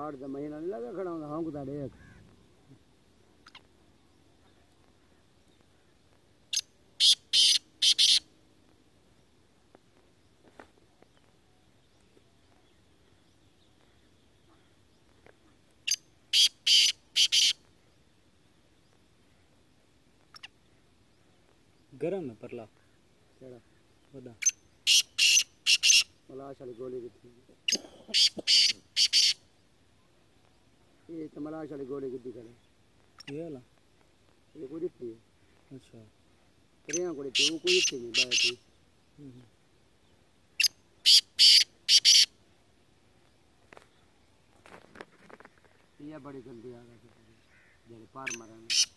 8 का महीना नहीं लगा खड़ा होता हाँ कुछ देख गरम है परला केड़ा वदा मलाश वाली गोली कितनी ये तो मलाश वाली गोली कितनी करे ये वाला ये कोई दिखती है अच्छा करिया कोई तो कोई दिखती नहीं बात है ये बड़ी गंदी आ गई जब पार मारा